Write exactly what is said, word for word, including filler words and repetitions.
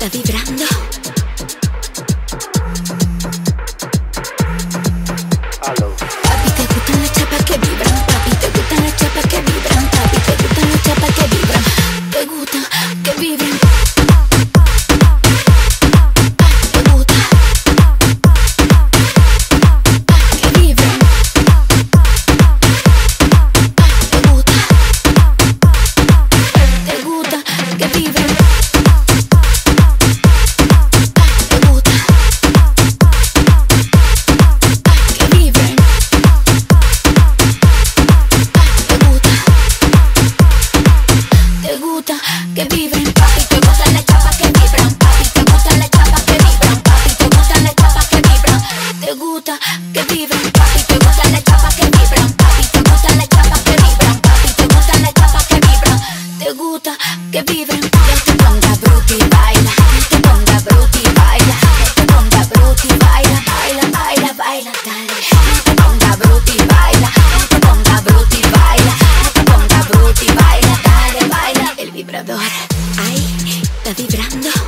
está vibrando. Aló. Papi, ¿te gustan las chapas que vibran? Papi, ¿te gustan las chapas que vibran? Papi, ¿te gustan las chapas que vibran? ¿Te gusta que vibren? ¿Te gusta que vibren? ¿Te gusta? ¿Te gusta que vibren? Que vibren, papi, te gustan las chapas que vibran, papi, te gustan las chapas que vibran, papi, te gustan las chapas que vibran, te gusta que vibren, papi, te gustan las chapas que vibran, papi, te gustan las chapas que vibran, papi, te gustan las chapas que vibran, te gusta que vibren. No te pongas bruta y baila, no te pongas bruta y baila, no te pongas bruta y baila, baila, baila, baila, dale. No te pongas bruta y baila, no te pongas bruta y baila, no te pongas bruta y baila, dale, baila. El vibrador, ay, está vibrando.